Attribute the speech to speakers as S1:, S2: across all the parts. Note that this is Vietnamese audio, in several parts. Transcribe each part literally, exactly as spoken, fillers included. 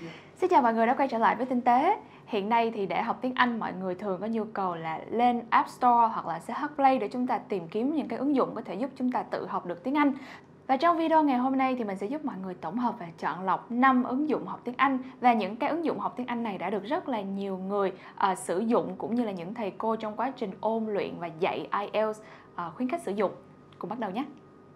S1: Xin chào mọi người đã quay trở lại với Tinh tế. Hiện nay thì để học tiếng Anh mọi người thường có nhu cầu là lên App Store hoặc là xê hát Play để chúng ta tìm kiếm những cái ứng dụng có thể giúp chúng ta tự học được tiếng Anh. Và trong video ngày hôm nay thì mình sẽ giúp mọi người tổng hợp và chọn lọc năm ứng dụng học tiếng Anh. Và những cái ứng dụng học tiếng Anh này đã được rất là nhiều người uh, sử dụng, cũng như là những thầy cô trong quá trình ôn luyện và dạy ai eo uh, khuyến khích sử dụng. Cùng bắt đầu nhé!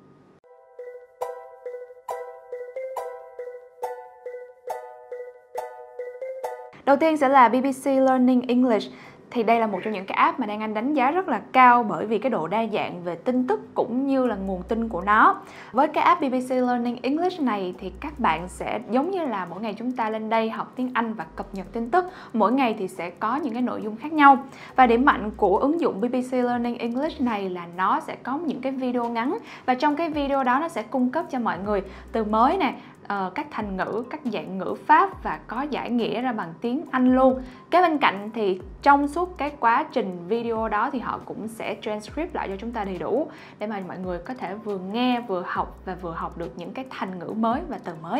S1: Đầu tiên sẽ là bê bê xê Learning English. Thì đây là một trong những cái app mà Đan Anh đánh giá rất là cao bởi vì cái độ đa dạng về tin tức cũng như là nguồn tin của nó. Với cái app bê bê xê Learning English này thì các bạn sẽ giống như là mỗi ngày chúng ta lên đây học tiếng Anh và cập nhật tin tức. Mỗi ngày thì sẽ có những cái nội dung khác nhau. Và điểm mạnh của ứng dụng bê bê xê Learning English này là nó sẽ có những cái video ngắn. Và trong cái video đó nó sẽ cung cấp cho mọi người từ mới nè, Uh, các thành ngữ, các dạng ngữ pháp và có giải nghĩa ra bằng tiếng Anh luôn. Cái bên cạnh thì trong suốt cái quá trình video đó thì họ cũng sẽ transcript lại cho chúng ta đầy đủ để mà mọi người có thể vừa nghe, vừa học và vừa học được những cái thành ngữ mới và từ mới.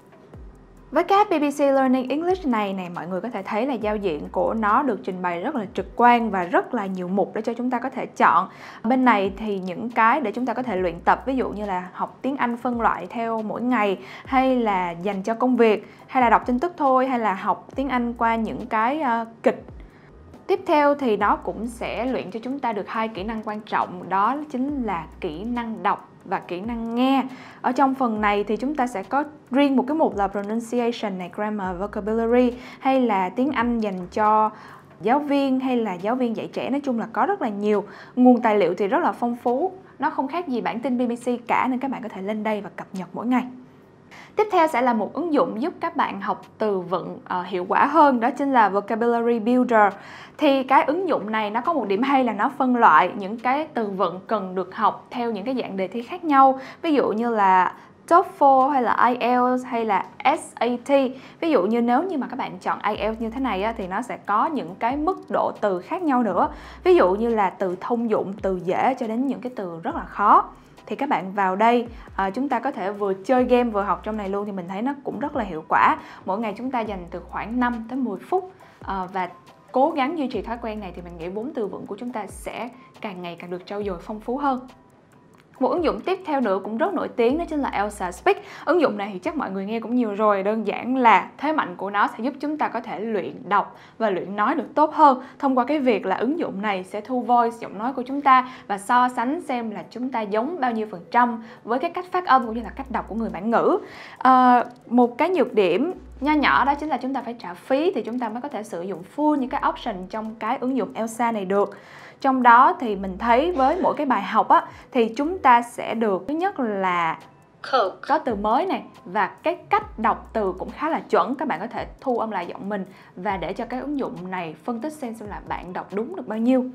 S1: Với cái app bê bê xê Learning English này này mọi người có thể thấy là giao diện của nó được trình bày rất là trực quan và rất là nhiều mục để cho chúng ta có thể chọn. Bên này thì những cái để chúng ta có thể luyện tập, ví dụ như là học tiếng Anh phân loại theo mỗi ngày, hay là dành cho công việc, hay là đọc tin tức thôi, hay là học tiếng Anh qua những cái uh, kịch. Tiếp theo thì nó cũng sẽ luyện cho chúng ta được hai kỹ năng quan trọng, đó chính là kỹ năng đọc và kỹ năng nghe. Ở trong phần này thì chúng ta sẽ có riêng một cái mục là pronunciation này, grammar, vocabulary, hay là tiếng Anh dành cho giáo viên hay là giáo viên dạy trẻ. Nói chung là có rất là nhiều. Nguồn tài liệu thì rất là phong phú, nó không khác gì bản tin bê bê xê cả, nên các bạn có thể lên đây và cập nhật mỗi ngày. Tiếp theo sẽ là một ứng dụng giúp các bạn học từ vựng uh, hiệu quả hơn, đó chính là Vocabulary Builder. Thì cái ứng dụng này nó có một điểm hay là nó phân loại những cái từ vựng cần được học theo những cái dạng đề thi khác nhau. Ví dụ như là TOEFL hay là ai eo hay là ét a tê. Ví dụ như nếu như mà các bạn chọn ai eo như thế này á, thì nó sẽ có những cái mức độ từ khác nhau nữa. Ví dụ như là từ thông dụng, từ dễ cho đến những cái từ rất là khó. Thì các bạn vào đây, à, chúng ta có thể vừa chơi game vừa học trong này luôn, thì mình thấy nó cũng rất là hiệu quả. Mỗi ngày chúng ta dành từ khoảng năm tới mười phút à, và cố gắng duy trì thói quen này thì mình nghĩ vốn từ vựng của chúng ta sẽ càng ngày càng được trau dồi phong phú hơn. Một ứng dụng tiếp theo nữa cũng rất nổi tiếng đó chính là Elsa Speak. Ứng dụng này thì chắc mọi người nghe cũng nhiều rồi. Đơn giản là thế mạnh của nó sẽ giúp chúng ta có thể luyện đọc và luyện nói được tốt hơn thông qua cái việc là ứng dụng này sẽ thu voice giọng nói của chúng ta và so sánh xem là chúng ta giống bao nhiêu phần trăm với cái cách phát âm cũng như là cách đọc của người bản ngữ. À, một cái nhược điểm nho nhỏ đó chính là chúng ta phải trả phí thì chúng ta mới có thể sử dụng full những cái option trong cái ứng dụng Elsa này được. Trong đó thì mình thấy với mỗi cái bài học á, thì chúng ta sẽ được thứ nhất là có từ mới này, và cái cách đọc từ cũng khá là chuẩn. Các bạn có thể thu âm lại giọng mình và để cho cái ứng dụng này phân tích xem xem là bạn đọc đúng được bao nhiêu.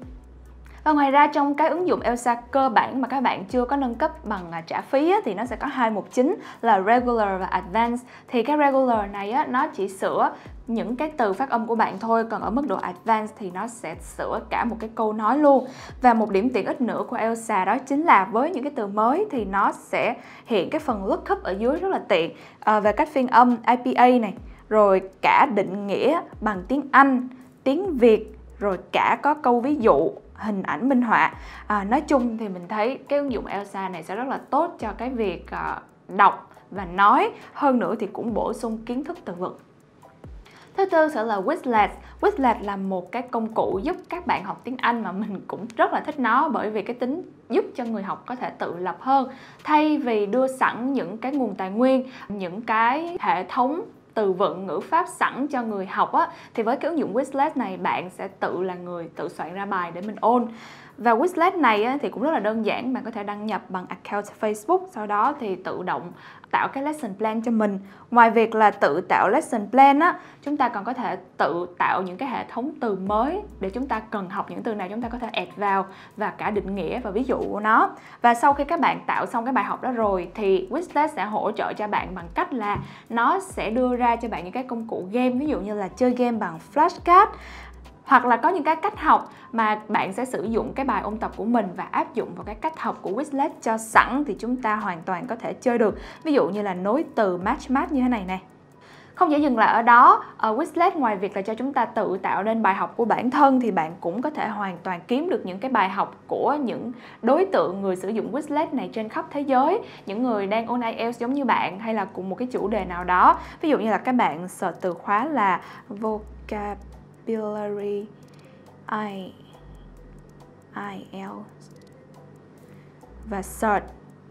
S1: Và ngoài ra trong cái ứng dụng Elsa cơ bản mà các bạn chưa có nâng cấp bằng trả phí á, thì nó sẽ có hai mục chính là Regular và Advanced. Thì cái Regular này á, nó chỉ sửa những cái từ phát âm của bạn thôi, còn ở mức độ Advanced thì nó sẽ sửa cả một cái câu nói luôn. Và một điểm tiện ích nữa của Elsa đó chính là với những cái từ mới thì nó sẽ hiện cái phần lookup ở dưới rất là tiện à, về cách phiên âm i pê a này, rồi cả định nghĩa bằng tiếng Anh, tiếng Việt, rồi cả có câu ví dụ, hình ảnh minh họa. À, nói chung thì mình thấy cái ứng dụng Elsa này sẽ rất là tốt cho cái việc uh, đọc và nói. Hơn nữa thì cũng bổ sung kiến thức từ vựng. Thứ tư sẽ là Quizlet. Quizlet là một cái công cụ giúp các bạn học tiếng Anh mà mình cũng rất là thích nó, bởi vì cái tính giúp cho người học có thể tự lập hơn. Thay vì đưa sẵn những cái nguồn tài nguyên, những cái hệ thống từ vựng ngữ pháp sẵn cho người học á, thì với cái ứng dụng Quizlet này bạn sẽ tự là người tự soạn ra bài để mình ôn. Và Quizlet này á, thì cũng rất là đơn giản, bạn có thể đăng nhập bằng account Facebook, sau đó thì tự động tạo cái lesson plan cho mình. Ngoài việc là tự tạo lesson plan á, chúng ta còn có thể tự tạo những cái hệ thống từ mới để chúng ta cần học những từ này chúng ta có thể add vào, và cả định nghĩa và ví dụ của nó. Và sau khi các bạn tạo xong cái bài học đó rồi thì Quizlet sẽ hỗ trợ cho bạn bằng cách là nó sẽ đưa ra cho bạn những cái công cụ game, ví dụ như là chơi game bằng flashcard, hoặc là có những cái cách học mà bạn sẽ sử dụng cái bài ôn tập của mình và áp dụng vào cái cách học của Quizlet cho sẵn thì chúng ta hoàn toàn có thể chơi được. Ví dụ như là nối từ match match như thế này nè. Không chỉ dừng lại ở đó, uh, Quizlet ngoài việc là cho chúng ta tự tạo nên bài học của bản thân thì bạn cũng có thể hoàn toàn kiếm được những cái bài học của những đối tượng người sử dụng Quizlet này trên khắp thế giới, những người đang ôn ai eo giống như bạn hay là cùng một cái chủ đề nào đó. Ví dụ như là các bạn search từ khóa là vocabulary I, ai eo và search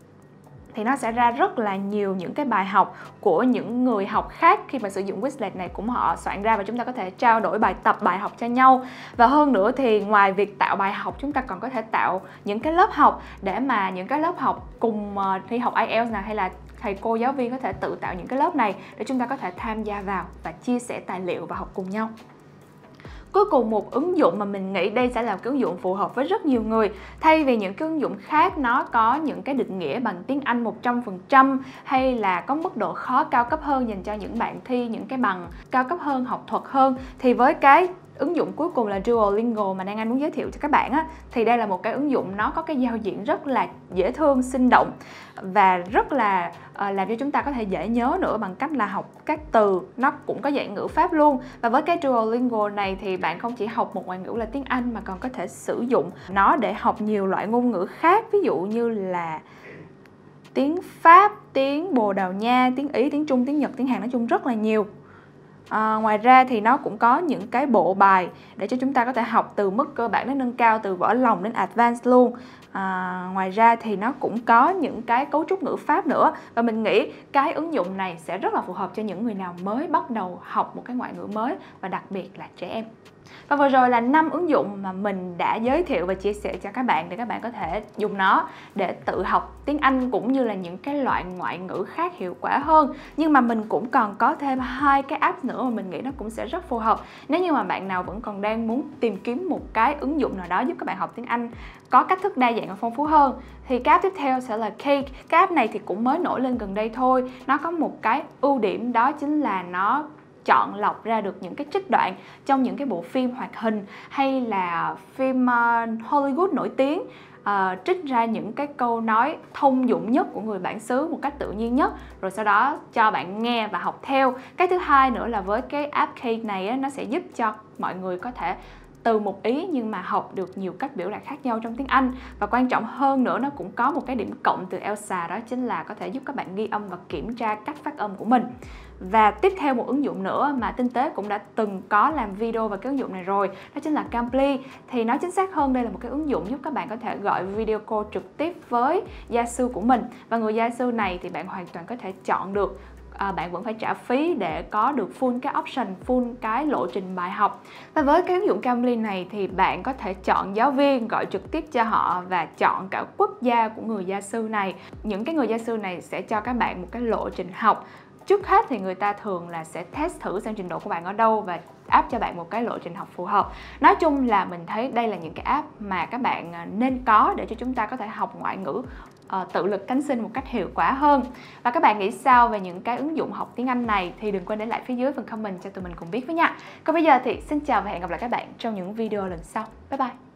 S1: thì nó sẽ ra rất là nhiều những cái bài học của những người học khác khi mà sử dụng Quizlet này cũng họ soạn ra, và chúng ta có thể trao đổi bài tập, bài học cho nhau. Và hơn nữa thì ngoài việc tạo bài học, chúng ta còn có thể tạo những cái lớp học để mà những cái lớp học cùng thi học ai eo này hay là thầy cô giáo viên có thể tự tạo những cái lớp này để chúng ta có thể tham gia vào và chia sẻ tài liệu và học cùng nhau. Cuối cùng, một ứng dụng mà mình nghĩ đây sẽ là cái ứng dụng phù hợp với rất nhiều người. Thay vì những cái ứng dụng khác nó có những cái định nghĩa bằng tiếng Anh một trăm phần trăm hay là có mức độ khó cao cấp hơn dành cho những bạn thi những cái bằng cao cấp hơn, học thuật hơn, thì với cái ứng dụng cuối cùng là Duolingo mà Đan Anh muốn giới thiệu cho các bạn á, thì đây là một cái ứng dụng nó có cái giao diện rất là dễ thương, sinh động và rất là uh, làm cho chúng ta có thể dễ nhớ nữa bằng cách là học các từ, nó cũng có dạng ngữ pháp luôn. Và với cái Duolingo này thì bạn không chỉ học một ngoại ngữ là tiếng Anh mà còn có thể sử dụng nó để học nhiều loại ngôn ngữ khác, ví dụ như là tiếng Pháp, tiếng Bồ Đào Nha, tiếng Ý, tiếng Trung, tiếng Nhật, tiếng Hàn, nói chung rất là nhiều. À, ngoài ra thì nó cũng có những cái bộ bài để cho chúng ta có thể học từ mức cơ bản đến nâng cao, từ vỡ lòng đến advanced luôn. À, ngoài ra thì nó cũng có những cái cấu trúc ngữ pháp nữa, và mình nghĩ cái ứng dụng này sẽ rất là phù hợp cho những người nào mới bắt đầu học một cái ngoại ngữ mới, và đặc biệt là trẻ em. Và vừa rồi là năm ứng dụng mà mình đã giới thiệu và chia sẻ cho các bạn để các bạn có thể dùng nó để tự học tiếng Anh cũng như là những cái loại ngoại ngữ khác hiệu quả hơn. Nhưng mà mình cũng còn có thêm hai cái app nữa mà mình nghĩ nó cũng sẽ rất phù hợp. Nếu như mà bạn nào vẫn còn đang muốn tìm kiếm một cái ứng dụng nào đó giúp các bạn học tiếng Anh có cách thức đa dạng và phong phú hơn, thì cái app tiếp theo sẽ là Cake. Cái app này thì cũng mới nổi lên gần đây thôi. Nó có một cái ưu điểm đó chính là nó chọn lọc ra được những cái trích đoạn trong những cái bộ phim hoạt hình hay là phim uh, Hollywood nổi tiếng, uh, trích ra những cái câu nói thông dụng nhất của người bản xứ một cách tự nhiên nhất, rồi sau đó cho bạn nghe và học theo. Cái thứ hai nữa là với cái app Cake này á, nó sẽ giúp cho mọi người có thể từ một ý nhưng mà học được nhiều cách biểu đạt khác nhau trong tiếng Anh. Và quan trọng hơn nữa, nó cũng có một cái điểm cộng từ Elsa, đó chính là có thể giúp các bạn ghi âm và kiểm tra cách phát âm của mình. Và tiếp theo một ứng dụng nữa mà Tinh Tế cũng đã từng có làm video về cái ứng dụng này rồi, đó chính là Cambly. Thì nói chính xác hơn, đây là một cái ứng dụng giúp các bạn có thể gọi video call trực tiếp với gia sư của mình. Và người gia sư này thì bạn hoàn toàn có thể chọn được. À, bạn vẫn phải trả phí để có được full cái option, full cái lộ trình bài học. Và với cái ứng dụng Cambly này thì bạn có thể chọn giáo viên, gọi trực tiếp cho họ và chọn cả quốc gia của người gia sư này. Những cái người gia sư này sẽ cho các bạn một cái lộ trình học. Trước hết thì người ta thường là sẽ test thử xem trình độ của bạn ở đâu và áp cho bạn một cái lộ trình học phù hợp. Nói chung là mình thấy đây là những cái app mà các bạn nên có để cho chúng ta có thể học ngoại ngữ uh, tự lực cánh sinh một cách hiệu quả hơn. Và các bạn nghĩ sao về những cái ứng dụng học tiếng Anh này thì đừng quên để lại phía dưới phần comment cho tụi mình cùng biết với nha. Còn bây giờ thì xin chào và hẹn gặp lại các bạn trong những video lần sau. Bye bye!